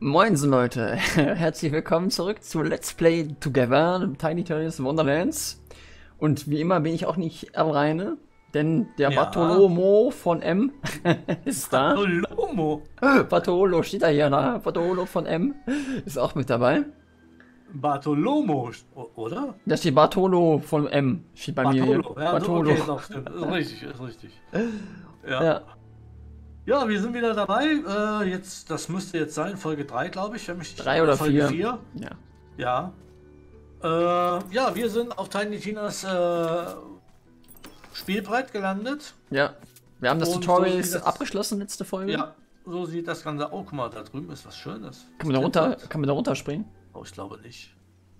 Moinsen Leute, herzlich willkommen zurück zu Let's Play Together, Tiny Tina's Wonderlands. Und wie immer bin ich auch nicht alleine, denn der Ja. Bartolomo von M ist da. Bartolomo. Bartolo steht da hier, na? Bartolo von M ist auch mit dabei. Bartolomo, oder? Da steht Bartolo von M, steht bei mir hier. Bartolo. Ja, Bartolo. okay, doch, stimmt. Ist richtig, ist richtig. Ja. Ja, Ja, wir sind wieder dabei. Das müsste jetzt sein, Folge 3, glaube ich. Wenn mich 3 oder Folge 4. 4. Ja. Ja, wir sind auf Tiny Tinas Spielbrett gelandet. Ja. Wir haben das Und Tutorial so sieht das- abgeschlossen, letzte Folge. Ja, so sieht das Ganze. Oh, guck mal, da drüben ist was Schönes. Kann man da runterspringen? Oh, ich glaube nicht.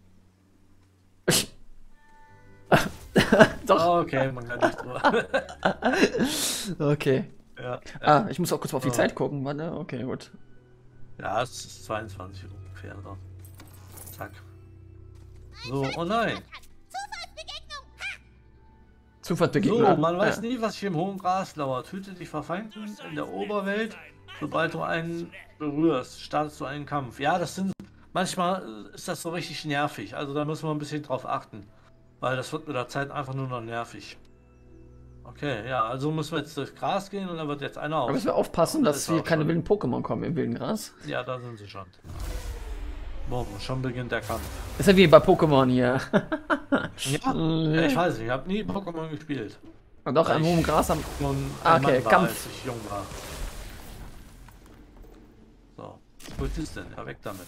Doch. Okay, man kann nicht drüber. Okay. Ja, Ah, ich muss auch kurz mal auf die Oh. Zeit gucken, warte. Okay, gut. ja, es ist 22 Uhr ungefähr. So. Zack. So, oh nein. So, Zufallsbegegnung. man weiß nie, was hier im hohen Gras lauert. Hüte dich vor Feinden in der Oberwelt. Sobald du einen berührst, startest du einen Kampf. Ja, manchmal ist das so richtig nervig. Also da müssen wir ein bisschen drauf achten. Weil das wird mit der Zeit einfach nur noch nervig. Okay, ja, also müssen wir jetzt durchs Gras gehen und dann wird jetzt einer auf. Aber müssen wir aufpassen, dass ist hier auch keine schon. wilden Pokémon kommen im wilden Gras. Ja, da sind sie schon. Boom, schon beginnt der Kampf. Ist ja wie bei Pokémon hier. Ja, ich weiß nicht, ich habe nie Pokémon gespielt. Und auch im hohen Gras am. Schon Ah, ein okay, Mann war, Kampf. als ich jung war. So, wo ist es denn? Ja, weg damit.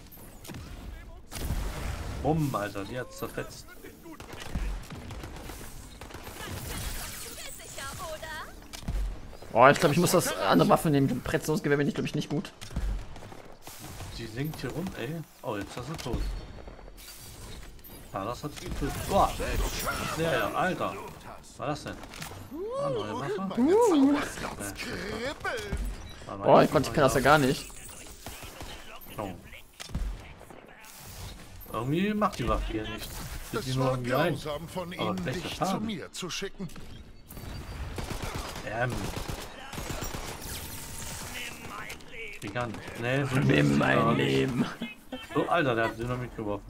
Bumm, Alter, die hat's zerfetzt. Oh, ich glaube, ich muss das andere Waffe nehmen. Präzisionsgewehr bin ich, glaube ich, nicht gut. Die sinkt hier rum, ey. Oh, jetzt ist sie tot. Ah, das hat sie getötet. Boah, ja, ja, Alter. Was war das denn? Ah, neue Waffe. Oh, ich kann das ja gar nicht. Oh. Irgendwie macht die Waffe hier nichts. Sieht die Es nur war irgendwie ein. grausam von Aber Ihnen, schlechter dich zu Schaden. mir zu schicken. Gigant. Nee, so Nimm mein ja. Leben. So, Alter, der hat Dynamit geworfen.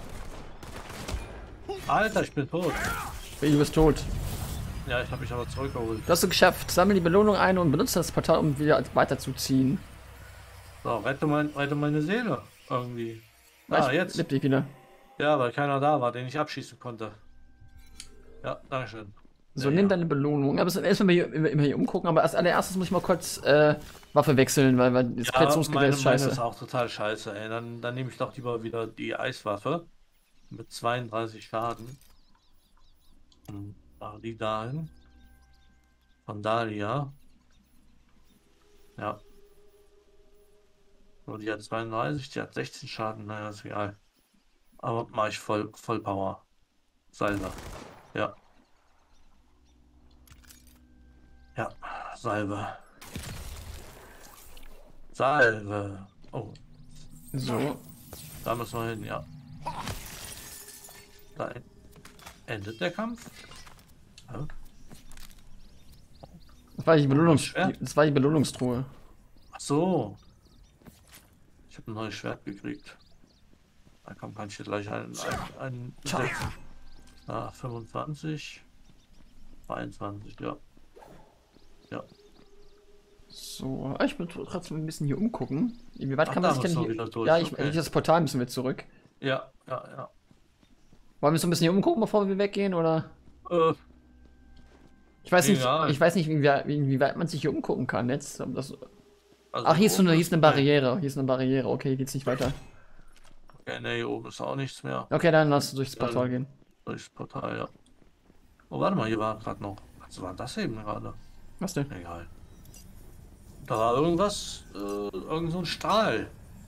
Alter, ich bin tot. Du bist tot. Ja, ich habe mich aber zurückgeholt. Du hast es geschafft. Sammle die Belohnung ein und benutze das Portal, um wieder weiterzuziehen. So, rette meine Seele. Irgendwie. Ah, jetzt. Lebt dich wieder. Ja, weil keiner da war, den ich abschießen konnte. Ja, dankeschön. So, Ja, nimm ja. deine Belohnung. Aber erstmal immer hier umgucken. Aber als allererstes muss ich mal kurz Waffe wechseln, weil das Präzisionsgewehr ist meine scheiße. ist auch total scheiße, ey. Dann nehme ich doch lieber wieder die Eiswaffe. Mit 32 Schaden. Mach die dahin. Von Dahlia. Ja. So, die hat 32, die hat 16 Schaden. Naja, ist egal. Aber mache ich voll Power. Salve. Ja. Ja, Salve. Salve. Oh, So. da müssen wir hin, ja. Da endet der Kampf. Ja. Das war Schwert? das war die Belohnungstruhe. Ach so. Ich habe ein neues Schwert gekriegt. Da kann ich hier gleich einen Ciao. setzen. Ah, 25. 22, ja. Ja. So, ich bin trotzdem ein bisschen hier umgucken. Wie weit Ach, kann da man sich denn müssen wir hier... wieder durch, Ja, okay. das Portal müssen wir zurück. Ja, ja, ja. Wollen wir so ein bisschen hier umgucken, bevor wir weggehen, oder? Ich weiß nicht, Egal. ich weiß nicht, wie weit man sich hier umgucken kann jetzt. Aber das, Also ach, hier ist, oben hier ist eine Barriere. Hier ist eine Barriere. Okay, hier geht's nicht weiter. Okay, ne, hier oben ist auch nichts mehr. Okay, dann lass uns durchs Portal gehen. Durchs Portal, ja. Oh, warte mal, hier war gerade noch. Was war das eben gerade? Was denn? Egal. Da war irgendwas, irgend so ein Strahl.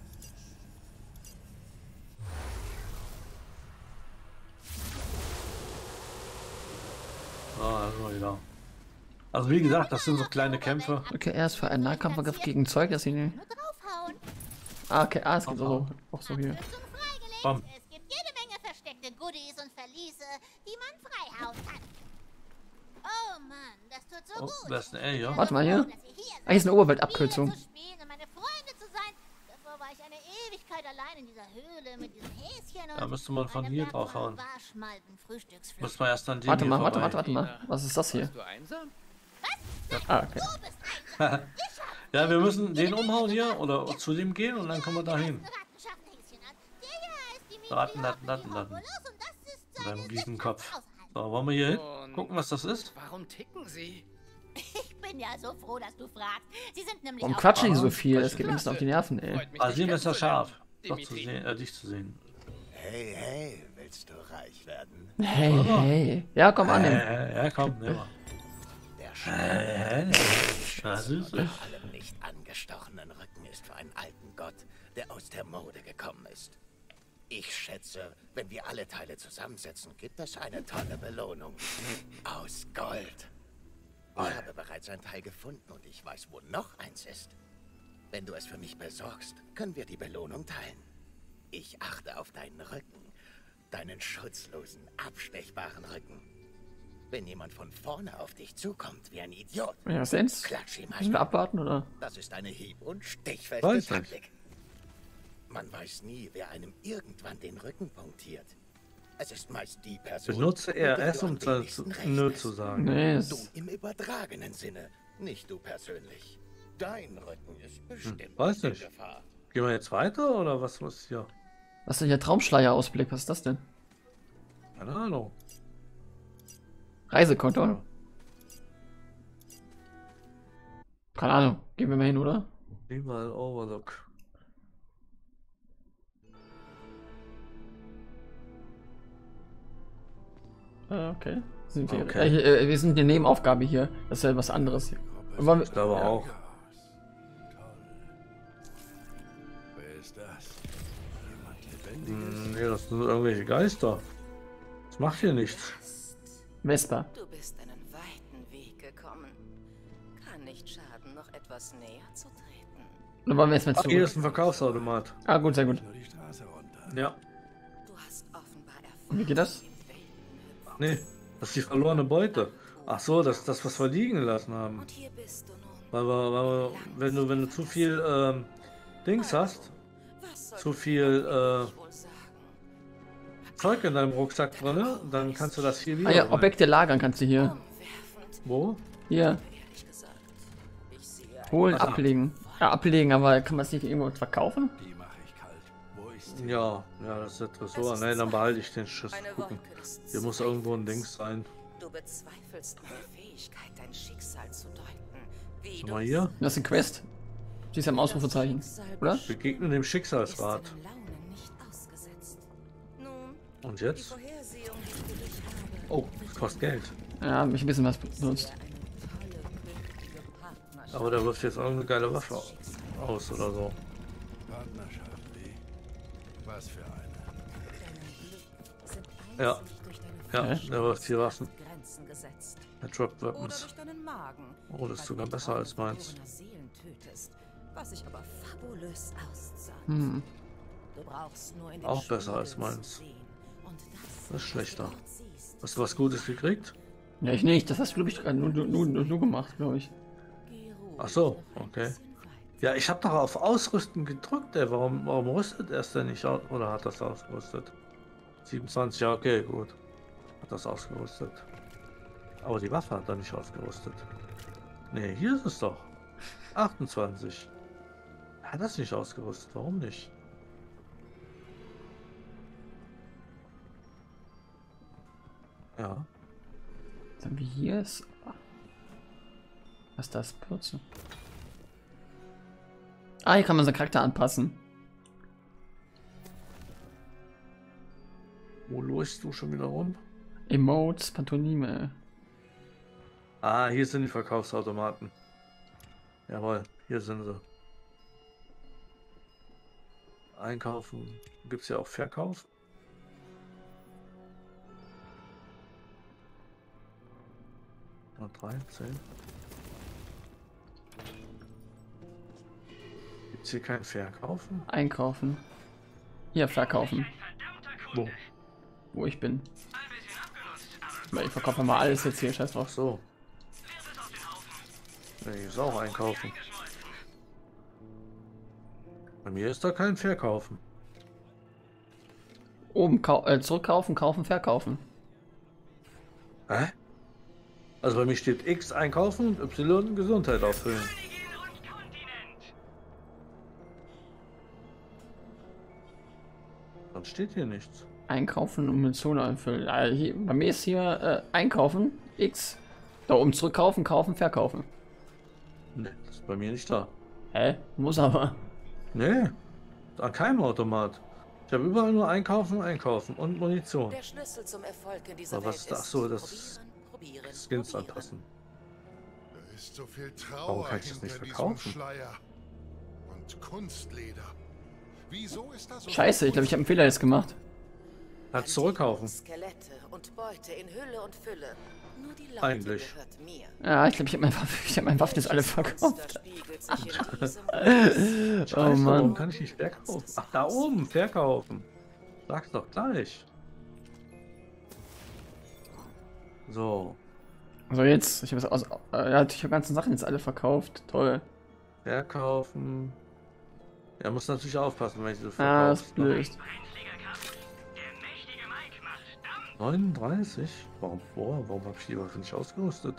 Ah, also wieder. Also wie gesagt, das sind so kleine Kämpfe. Okay, er ist für einen Nahkampfangriff gegen Zeug, das ihn... Nur draufhauen. Ah, okay, es gibt auch so hier. Rüstung freigelegt. Bam. Es gibt jede Menge versteckte Goodies und Verliese, die man freihauen kann. Oh Mann, das tut so Oh, gut. wer ist denn er hier? Warte mal hier. Dass ihr hier Ah, hier ist eine Oberweltabkürzung. Spiele zu spielen und meine Freunde zu sein. Davor war ich eine Da müsste man von hier drauf hauen. Waschmalben-Frühstücksflocken. Muss man erst an dem Warte hier mal, vorbei. warte mal. Was ist das hier? Bist du einsam? Ah, okay. Du bist einsam. Ja, wir müssen den umhauen hier oder zu dem gehen und dann kommen wir dahin. Ratten. Mit einem Riesenkopf. So, wollen wir hier hin? Und Gucken, was das ist? warum ticken sie? Ich bin ja so froh, dass du fragst. Sie sind nämlich Warum auch- quatschen die so viel? Das geht mir ein bisschen auf die Nerven, ey. Freut mich, Ah, dich sehen ist ja kennenzulernen, scharf. Doch zu Dimitri. sehen, dich zu sehen. Hey, hey, willst du reich werden? Hey, hey. Ja, komm an. Ja, komm, nimm mal. Der Stein Das ist mit allem nicht angestochenen Rücken ist für einen alten Gott, der aus der Mode gekommen ist. Ich schätze, wenn wir alle Teile zusammensetzen, gibt es eine tolle Belohnung. Aus Gold. Ich habe bereits ein Teil gefunden und ich weiß, wo noch eins ist. Wenn du es für mich besorgst, können wir die Belohnung teilen. Ich achte auf deinen Rücken. Deinen schutzlosen, abstechbaren Rücken. Wenn jemand von vorne auf dich zukommt wie ein Idiot, Ja, was denn? klatsch ihm Müssen wir abwarten, oder? Das ist eine hieb- und stichfeste Weiß nicht. Taktik. Man weiß nie, wer einem irgendwann den Rücken punktiert. Es ist meist die Person, Benutze mit der RS, du am um wenigsten Nö rechnest. zu sagen. Nee, Du ist, im übertragenen Sinne, nicht du persönlich. Dein Rücken ist bestimmt weiß in nicht. Gefahr. Gehen wir jetzt weiter oder was muss hier? was ist denn hier? Traumschleierausblick, was ist das denn? Keine Ahnung. Reisekonto? Keine Ahnung. Gehen wir mal hin, oder? Niemals Overlook. Okay. Sind wir, Okay. Wir sind die Nebenaufgabe hier. Das ist ja was anderes. Wollen Ich glaube auch. Wer ist das? Jemand Lebendiges? Nee, das sind irgendwelche Geister. Das macht hier nichts. Vespa. Du bist einen weiten Weg gekommen. Kann nicht schaden, noch etwas näher zu treten. Dann wollen wir jetzt mal Ach, hier zurück. ist ein Verkaufsautomat. Ah, gut, sehr gut. Nur die Straße runter. Ja. Du hast offenbar Und wie geht das? Nee, das ist die verlorene Beute. Ach so, das ist das, was wir liegen gelassen haben. Und hier bist du nun. Weil wenn du zu viel Dings hast, Was soll zu ich viel wohl sagen? Zeug in deinem Rucksack drin, dann kannst du das hier wieder. Ah ja, rein. Objekte lagern kannst du hier. Umwerfend, Wo? Hier. ehrlich gesagt. Ich sehe Holen, Ach so. ablegen. Ja, ablegen, aber kann man es nicht irgendwo verkaufen? Die mache ich kalt. Wo ist die? Ja, das ist der Tresor. Ne, dann behalte ich den Schiss. eine Gucken. Wolke des Hier muss irgendwo ein Zweifels. Dings sein. Du bezweifelst meine Fähigkeit, dein Schicksal zu deuten. Wie Schau du mal hier. Das ist ein Quest. Sie ist am Ausrufezeichen. Oder? Begegne dem ist Schicksalsrat. deinen Launen nicht ausgesetzt. Nun, Und die jetzt? Vorhersehung, die ich für dich habe. Oh, das kostet Geld. Ja, hab mich ein bisschen was benutzt. Aber der wirft jetzt irgendeine geile Waffe aus oder so. Partnerschaft, wie? Was für eine? Ja. Ja, Hä? der wirft hier Waffen. Grenzen gesetzt. Der droppt Oder Weapons. durch deinen Magen. Oh, das ist sogar besser als meins. Seelen tötest, was sich aber fabulös auszahlt. Hm. Du brauchst nur in den Auch besser als Spiegel zu meins. sehen. Und Das ist schlechter. was du dort siehst, Hast du was Gutes gekriegt? Ja, ich nicht. Das hast du, glaube ich, gerade nur gemacht, glaube ich. geh ruhig Ach so, noch ein okay. bisschen weiter. Ja, ich habe doch auf Ausrüsten gedrückt, ey. Warum rüstet er es denn nicht aus? Oder hat das ausgerüstet? 27, ja, okay, gut. Hat das ausgerüstet. Aber die Waffe hat er nicht ausgerüstet. Ne, hier ist es doch. 28. Hat das nicht ausgerüstet? Warum nicht? Ja. Dann wie hier ist. Was ist das? Pürze. Ah, hier kann man seinen Charakter anpassen. Wo läufst du schon wieder rum? Emotes, Pantomime. Ah, hier sind die Verkaufsautomaten. Jawohl, hier sind sie. Einkaufen. Gibt es ja auch Verkauf. Mal 13. Gibt es hier kein Verkaufen? Einkaufen. Hier, verkaufen. Wo? Wo ich bin. Weil ich verkaufe mal alles jetzt hier, scheiß Ach drauf. so. Ja, hier ist auch Einkaufen. Bei mir ist da kein Verkaufen. Oben, zurückkaufen, kaufen, verkaufen. Hä? Also bei mir steht X einkaufen und Y Gesundheit auffüllen. Sonst steht hier nichts. Einkaufen und Munition einfüllen. Bei mir ist hier einkaufen, X. Da oben zurückkaufen, kaufen, verkaufen. Ne, das ist bei mir nicht da. Hä? Muss aber. Nee, an keinem Automat. Ich habe überall nur einkaufen, einkaufen und Munition. Der Schlüssel zum Erfolg in dieser Aber was Welt ist das? So, das probieren, probieren, Skins probieren. anpassen. Da ist so viel Warum Trauer kann ich das nicht hinter diesem verkaufen? Schleier. Und Kunstleder. Wieso ist das so? Scheiße, ich glaube, ich habe einen Fehler jetzt gemacht. Hat zurückkaufen. Skelette und Beute in Hülle und Fülle. Nur die Laute Eigentlich. gehört mir. Ja, ich glaube, ich hab mein Waffen jetzt alle verkauft. Monster spiegelt sich in diesem Scheiße, Oh Mann. warum kann ich nicht verkaufen? Ach, da oben, verkaufen. Sag's doch gleich. So, So, jetzt. Ich habe ja, ich habe ganzen Sachen jetzt alle verkauft. Toll. verkaufen. Ja, muss natürlich aufpassen, wenn ich so Ah, das verkaufe. ist blöd. 39? Warum habe ich die Waffe nicht ausgerüstet?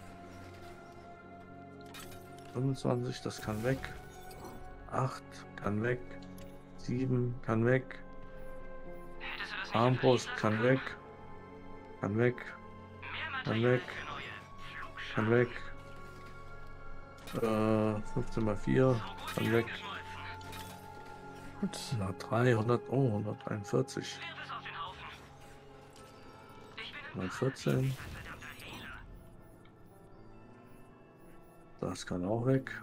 25, das kann weg. 8 kann weg. 7 kann weg. Armbrust kann weg. Kann weg. Kann weg. Kann weg. 15 mal 4 kann weg. Gut. 103, 141. 114. Das kann auch weg.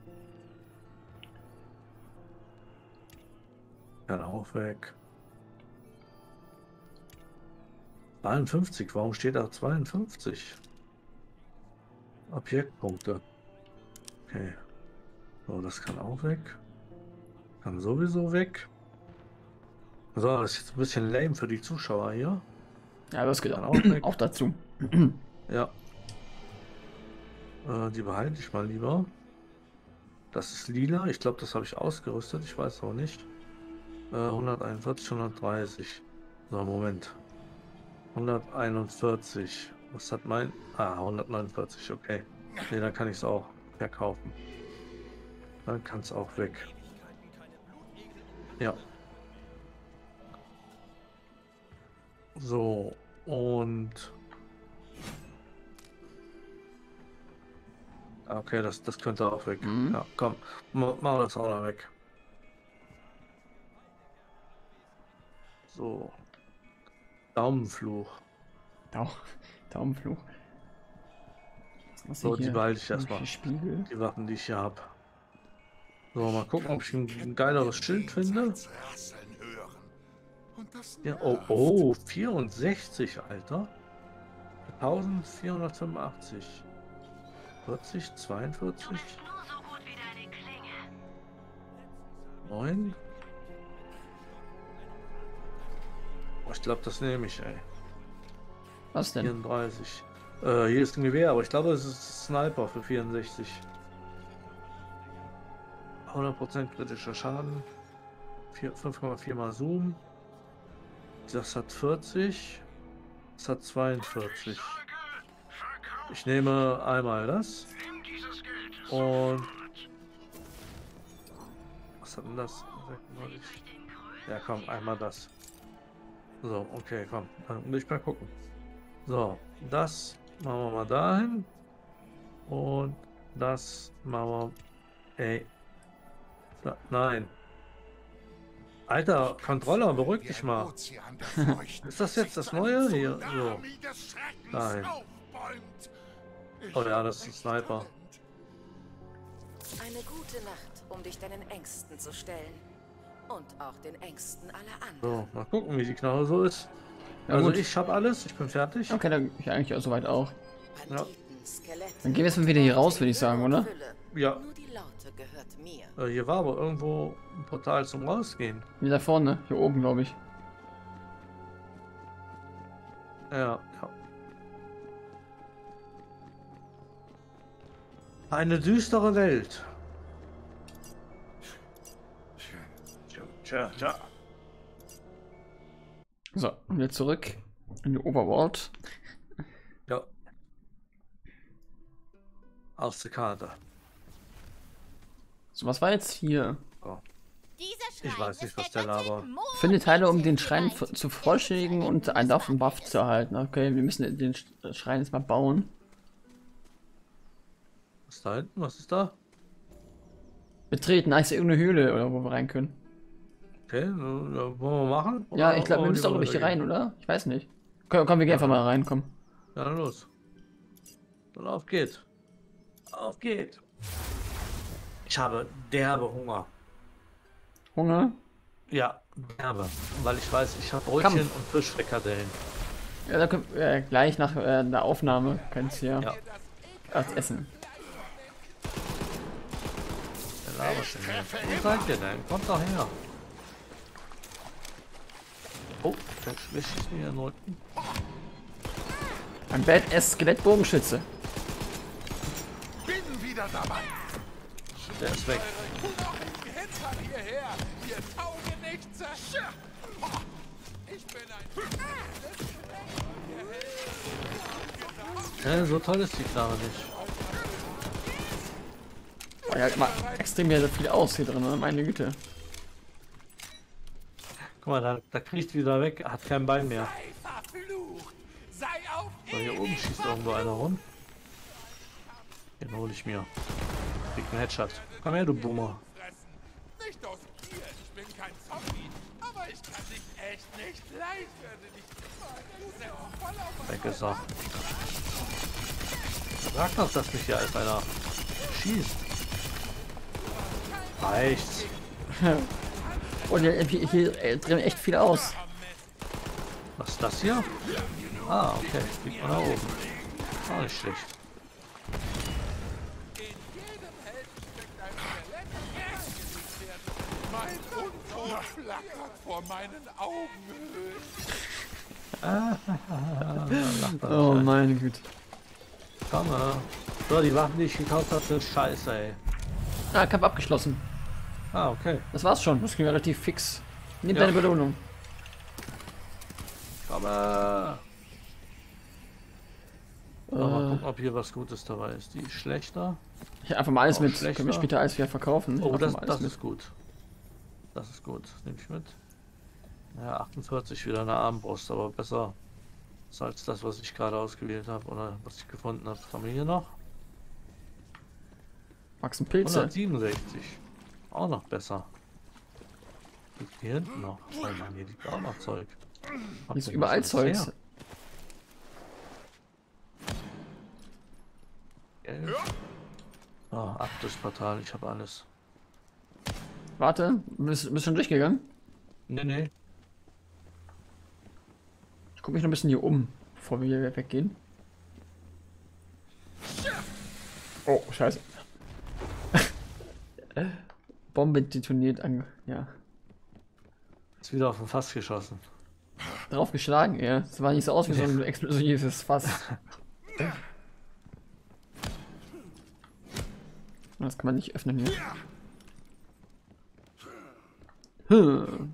Kann auch weg. 52, warum steht da 52? Objektpunkte. Okay. So, das kann auch weg. Kann sowieso weg. So, das ist jetzt ein bisschen lame für die Zuschauer hier. Ja, das geht Kann auch, auch weg. auch dazu. Ja. Die behalte ich mal lieber. Das ist lila. Ich glaube, das habe ich ausgerüstet. Ich weiß auch nicht. 141, 130. So, Moment. 141. Was hat mein... Ah, 149, okay. Ne, dann kann ich es auch verkaufen. Dann kann es auch weg. Ja. So, und... Okay, das könnte auch weg. Mhm. Ja, komm, mach das auch noch weg. So. Daumenfluch. Daumenfluch. Was So, ist die hier? behalte ich erstmal. Irgendwelche Spiegel. Die Waffen, die ich hier habe. So, mal gucken, ob ich ein geileres Schild finde. Das Rasseln hören. Und das Ja, oh, 64, Alter. 1485. 40, 42. 9. Oh, ich glaube, das nehme ich, ey. Was denn? 34. Hier ist ein Gewehr, aber ich glaube, es ist Sniper für 64. 100% kritischer Schaden. 5,4 mal Zoom. Das hat 40. Das hat 42. Ich nehme einmal das. Und... Was hat denn das? 96. Ja, komm, einmal das. So, okay, komm. Dann will ich mal gucken. So, das machen wir mal dahin. Und das machen wir... Ey. Nein. Alter, Controller, beruhig dich mal. Ist das jetzt das Neue hier? So. Nein. Oh ja, das ist ein Sniper. Eine gute Nacht, um dich deinen Ängsten zu stellen. Und auch den Ängsten aller anderen. So, mal gucken, wie die Knarre so ist. Ja, Also gut. ich habe alles, ich bin fertig. Okay, dann ich eigentlich auch soweit auch. Banditen, Skelette, Dann gehen wir jetzt mal wieder hier raus, würde ich sagen, oder? Fülle. Ja, Nur die Laute gehört mir. hier war aber irgendwo ein Portal zum Rausgehen. Wie da vorne, hier oben, glaube ich. Ja, ja. Eine düstere Welt. Tja, tja, tja. So, und jetzt zurück in die Overworld. Ja. Aus der Karte. So, was war jetzt hier? Dieser Ich Schrein weiß nicht, ist was der der labert. Göttin Mo Finde Teile, um den Schrein geweiht. zu vollständigen und einen Waffen-Buff zu erhalten. Okay, wir müssen den Schrein jetzt mal bauen. Was ist da hinten? Was ist da? Betreten, ist ja irgendeine Höhle, oder wo wir rein können. Okay, ja, wollen wir machen? Ja, Oder ich glaube, wir wollen müssen doch, glaube ich, hier rein, gehen? oder? Ich weiß nicht. Komm, wir gehen einfach mal rein, komm. Ja, dann los. Dann auf geht. Auf geht. Ich habe derbe Hunger. Hunger? Ja, derbe. Weil ich weiß, ich habe Brötchen und Fischfrikadellen. Ja, da können wir gleich nach der Aufnahme könnt ihr Ja. was essen. Der labert denn hier. Wo seid ihr denn? Kommt doch her. Oh, der schießt mir in den Rücken. Ein Badass-Skelett-Bogenschütze. Bin wieder dabei. Der ist weg. Hinter hierher! Wir taugen nichts! Ich bin ein... Ja, so toll ist die Knarre nicht. Oh, ja, immer extrem ja so viel aus hier drin, ne? Meine Güte. Guck mal, da kriegt wieder weg, hat kein Bein mehr. Sei verflucht! Sei auf So, hier oben schießt irgendwo einer rum. Den hole ich mir. Kriegt einen Headshot. Komm her, du Boomer. fressen! Nicht aus Gier, ich bin kein Zombie, aber ich kann dich echt nicht leid, werde dich voll auf Weg ist er. Sag doch, dass mich hier als einer schießt. Reicht's. Und hier drin echt viel aus. Was ist das hier? Ah, okay. Fliegt man da oben. Auch nicht schlecht. In jedem Helden steckt ein Skelett. Mein Untot flackert vor meinen Augen. Oh meine Güte. Komm mal. So, die Waffen, die ich gekauft habe, sind scheiße, ey. Ah, Kampf abgeschlossen. Ah, okay. Das war's schon. Das ging relativ fix. Nimm Ja. deine Belohnung. Komm mal. So, mal gucken, ob hier was Gutes dabei ist. Die ist schlechter. Ich einfach mal alles Auch mit. schlechter. Können wir später alles wieder verkaufen. Oh, Einfach das, mal alles das mit. ist gut. Das ist gut. Nehme ich mit. Ja, 48 wieder eine Armbrust, aber besser als das, was ich gerade ausgewählt habe oder was ich gefunden habe. Was haben wir hier noch? Wachsen Pilze. 167. Auch noch besser. Liegt hier hinten noch. Oh Mann, hier liegt auch noch Zeug. Hier ist überall Zeugs. Oh, ab das Portal, ich habe alles. Warte, bist schon durchgegangen? Nee, nee. Ich gucke mich noch ein bisschen hier um, bevor wir hier weggehen. Oh, scheiße. Bombe detoniert an. Ja. Ist wieder auf den Fass geschossen. Drauf geschlagen, ja. Das war nicht so aus wie so ein explosives Fass. Das kann man nicht öffnen hier. Hm.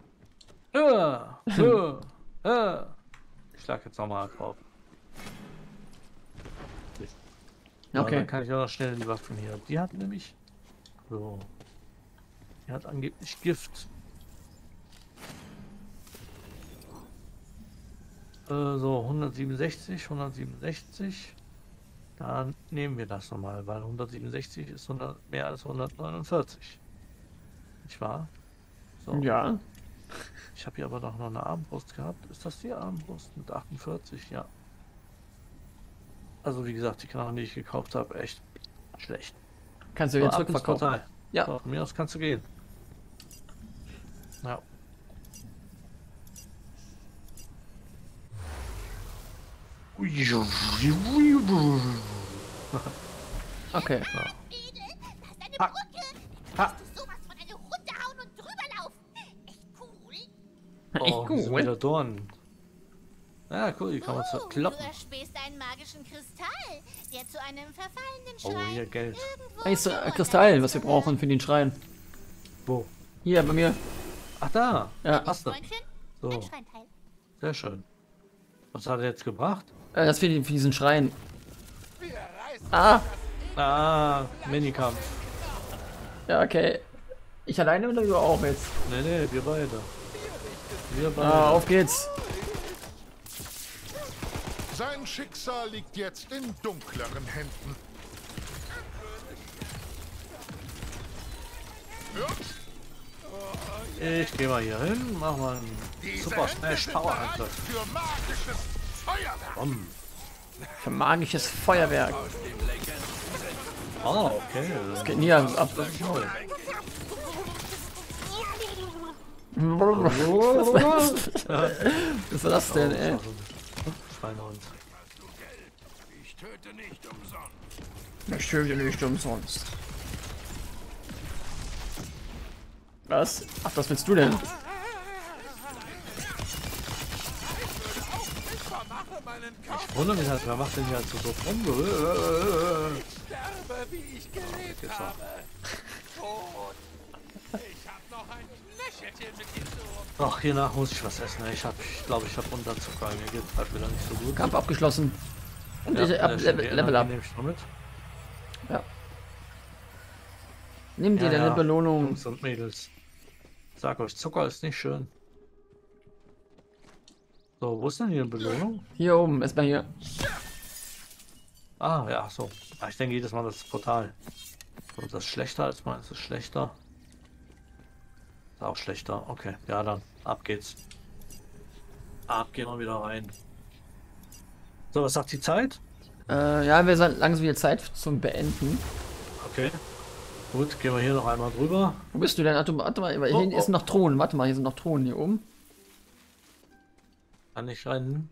Ich schlag jetzt nochmal drauf. Okay. Ja, dann kann ich auch noch schnell die Waffen hier. Die hat nämlich. So. Die hat angeblich Gift. So, 167, 167. Dann nehmen wir das nochmal, weil 167 ist mehr als 149. Nicht wahr? So. Ja. Ich habe hier aber doch noch eine Armbrust gehabt. Ist das die Armbrust mit 48? Ja. Also wie gesagt, die Knarren, die ich gekauft habe, echt schlecht. Kannst du So, wieder ab ins zurückverkaufen. Portal. Ja. So, von mir aus kannst du gehen. Ja. Okay. Edel, das ist eine Ha. Brücke. Ha. Kannst du sowas von eine runterhauen und drüber laufen? Echt cool. Oh, hier sind wieder Dornen. Ja, cool, die kann man Du zerkloppen. erspähst einen magischen Kristall, der zu einem verfallenen Oh, Schrein hier Geld. irgendwo Da ist im ein Kristall, Wunderland was wir gehört. brauchen für den Schrein. Wo? Hier bei mir. Ach, da. Ja. Hast du. Freundchen, So, ein Schweinteil. Sehr schön. Was hat er jetzt gebracht? Das für diesen Schrein. Wir reißen Ah! Ah, Minikampf. Ja, okay. Ich alleine oder du auch jetzt? Nee, wir beide. Wir beide. Ah, auf geht's. Sein Schicksal liegt jetzt in dunkleren Händen. Ich gehe mal hier hin, mach mal einen Super Smash Power Angriff. Für magisches Feuerwerk. Für magisches Feuerwerk. Ah, okay. Das geht nie ab. Was war das denn, ey? Schweinehund. Ich töte nicht umsonst. Ich töte nicht umsonst. Was? Ach, was willst du denn? Ich vermache meinen Kopf. Wundert mich halt, wer macht denn hier halt so rum? Sterbe, wie ich gelebt habe. Tot. Ich hab noch ein Knöchelchen mit dir zu. Ach, hiernach muss ich was essen. Ich glaube, ich habe Unterzucker. Mir geht halt wieder nicht so gut. Kampf abgeschlossen. Und Ja, ich hab sehr schön. Die Level up. Energie nehme ich noch mit. Ja. Nimm dir deine Belohnung. Jungs und Mädels. Sag euch, Zucker ist nicht schön. So, wo ist denn hier eine Belohnung? Hier oben, erstmal hier. Ah, ja, so. Ja, ich denke jedes Mal, das ist Portal. So, das ist schlechter als meins, ist schlechter. Ist auch schlechter. Okay, ja dann. Ab geht's. Ab gehen wir wieder rein. So, was sagt die Zeit? Ja, wir sind langsam wieder Zeit zum Beenden. Okay. Gut, gehen wir hier noch einmal drüber. Wo bist du denn? Ach, warte mal, hier Oh, ist noch Thron. Warte mal, hier sind noch Thronen hier oben. Kann ich rennen?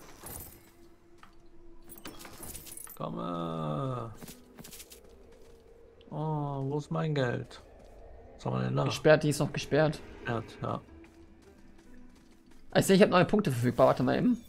Komme. Oh, wo ist mein Geld? Was haben wir denn da? Gesperrt, die ist noch gesperrt. Ja. Ich sehe, ich habe neue Punkte verfügbar. Warte mal eben.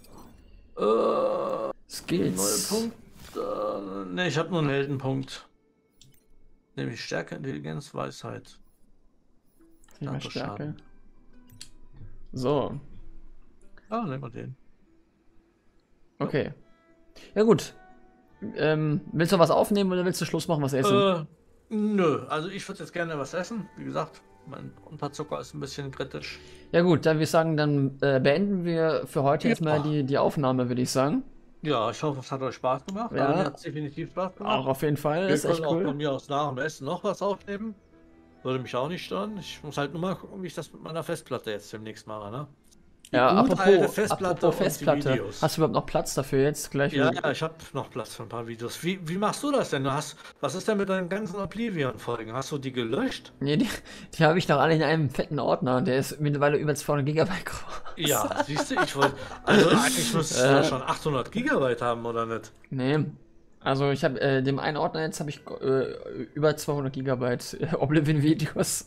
Skills. Neue Punkt. Ne, ich habe nur einen Heldenpunkt. Nämlich Stärke, Intelligenz, Weisheit. Nicht mehr Ach, Stärke. Schaden. So, Ah, nehmen wir den. okay. Ja gut. Willst du was aufnehmen oder willst du Schluss machen, was essen? Nö, also ich würde jetzt gerne was essen. Wie gesagt, mein Unterzucker ist ein bisschen kritisch. Ja gut, dann würde ich sagen, dann beenden wir für heute Ja. erstmal die Aufnahme, würde ich sagen. Ja, ich hoffe, es hat euch Spaß gemacht. Ja. Also, mir hat definitiv Spaß gemacht. Auch auf jeden Fall, Wir ist echt können auch cool. von mir aus nach dem Essen noch was aufnehmen. Würde mich auch nicht stören. Ich muss halt nur mal gucken, wie ich das mit meiner Festplatte jetzt demnächst mache, ne? Ja, gute alte apropos Festplatte und die Festplatte. Videos. Hast du überhaupt noch Platz dafür jetzt gleich? Ja, ich habe noch Platz für ein paar Videos. Wie machst du das denn? Was ist denn mit deinen ganzen Oblivion-Folgen? Hast du die gelöscht? Nee, die habe ich noch alle in einem fetten Ordner. Der ist mittlerweile über 200 Gigabyte groß. Ja, siehst du, ich wollte. Also eigentlich müsstest du ja schon 800 Gigabyte haben, oder nicht? Nee. Also ich habe dem einen Ordner jetzt habe ich über 200 Gigabyte Oblivion-Videos.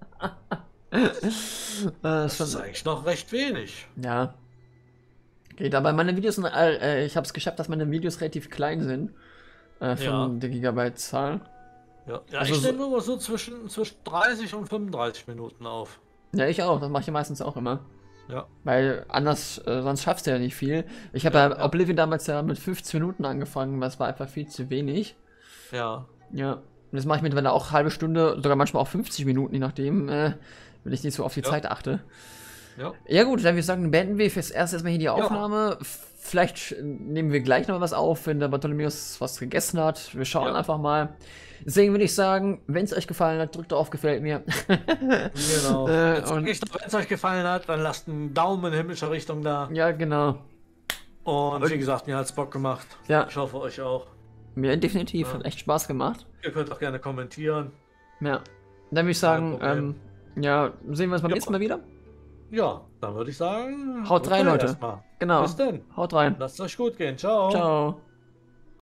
Das ist eigentlich noch recht wenig. Ja. Geht, aber meine Videos sind, ich habe es geschafft, dass meine Videos relativ klein sind. Von Ja. der Gigabyte-Zahl. Ja, Also ich so- nehme immer so zwischen 30 und 35 Minuten auf. Ja, ich auch. Das mache ich meistens auch immer. Ja. Weil anders, sonst schaffst du ja nicht viel. Ich habe ja Oblivion damals ja mit 15 Minuten angefangen, was war einfach viel zu wenig. Ja. Ja. Und das mache ich mittlerweile auch halbe Stunde, sogar manchmal auch 50 Minuten, je nachdem, wenn ich nicht so auf die Zeit achte. Ja. Ja gut, dann würde ich sagen, beenden wir fürs erste erstmal hier die Aufnahme. Vielleicht nehmen wir gleich noch was auf, wenn der Bartholomäus was gegessen hat. Wir schauen einfach mal. Deswegen würde ich sagen, wenn es euch gefallen hat, drückt auf Gefällt mir. Genau. und- Wenn es euch gefallen hat, dann lasst einen Daumen in himmlischer Richtung da. Ja, genau. Und wie gesagt, mir hat es Bock gemacht. Ja. Ich hoffe euch auch. Mir definitiv. Hat echt Spaß gemacht. Ihr könnt auch gerne kommentieren. Ja. Dann würde ich sagen, Problem. ja, sehen wir uns beim Ja. nächsten Mal wieder. Ja, dann würde ich sagen. Haut rein, okay, Leute. erstmal. Genau. Bis dann. Haut rein. Lasst es euch gut gehen. Ciao. Ciao.